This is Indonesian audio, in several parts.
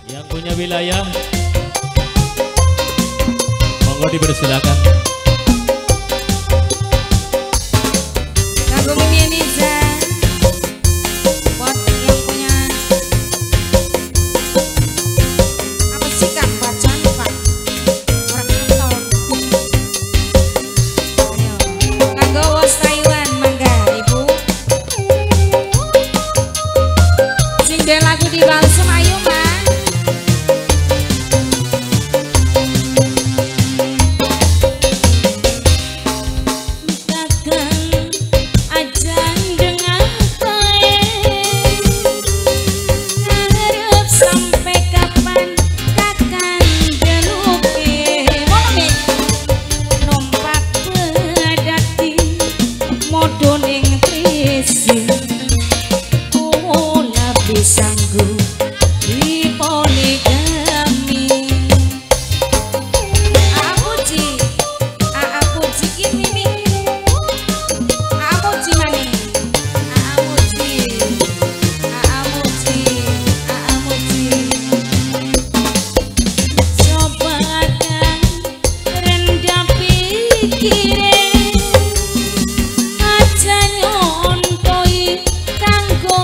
Yang punya wilayah, monggo dipersilakan. Lagu Mimi Niza buat yang punya apa sih Kak? Bacaan Pak orang nonton. Ayo, kanggo was Taiwan mangga Ibu. Sing de lagu di balsem ayo Mas. Sanggup di poligami. Apuji Mimi. Apuji mani. Apuji. Coba kan rendah pikiran, aja nyontoi kanggo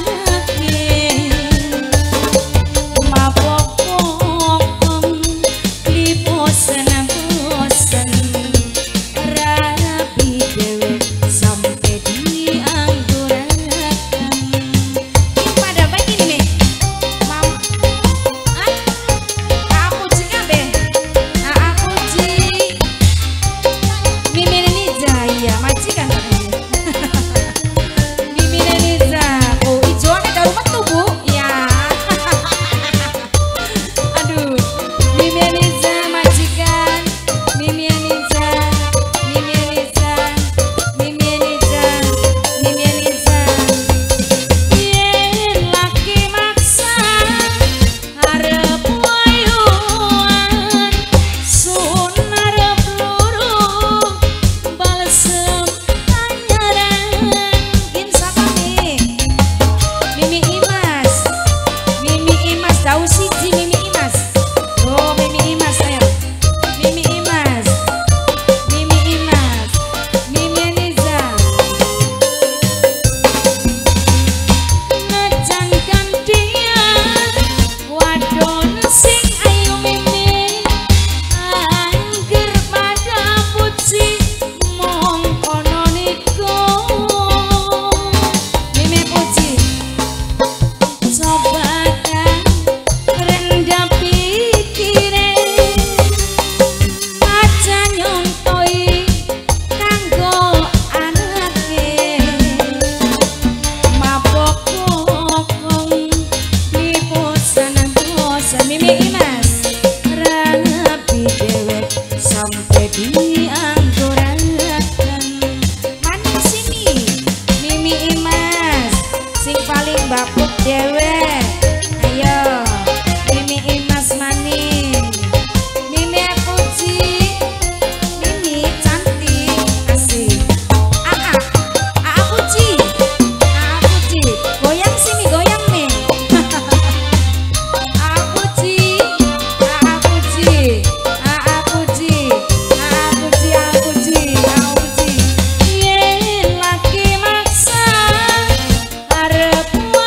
bapuk dewe. Ayo Mimi Imas maning, Mimi Puji, Mimi cantik asik. Puji, Puji, goyang sini goyang nih. Puji, Puji, Puji, Puji, Puji. Yen laki maksa arep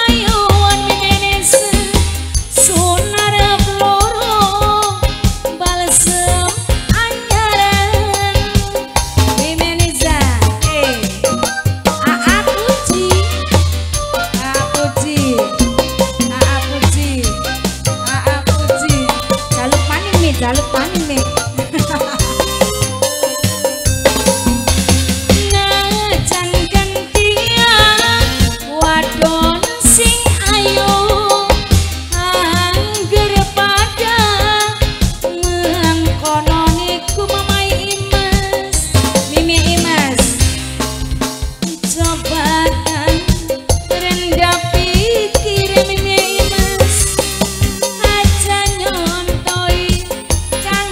jaluk paning nih. Najan gantia wadon sing ayu angger pada mengkono niku Mama Imas, Mimi Imas. Coba kan rendah pikir Mimi Imas, aja nyontoi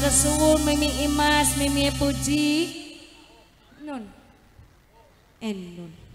Matur suwun Mimi Imas, Mimi Puji. Nun. Nun.